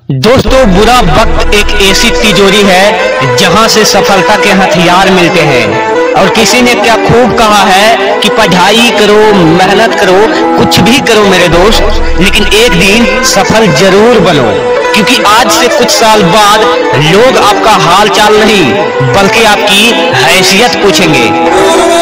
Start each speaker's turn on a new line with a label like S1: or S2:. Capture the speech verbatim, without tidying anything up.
S1: दोस्तों, बुरा वक्त एक ऐसी तिजोरी है जहां से सफलता के हथियार मिलते हैं। और किसी ने क्या खूब कहा है कि पढ़ाई करो, मेहनत करो, कुछ भी करो मेरे दोस्त, लेकिन एक दिन सफल जरूर बनो। क्योंकि आज से कुछ साल बाद लोग आपका हाल चाल नहीं बल्कि आपकी हैसियत पूछेंगे।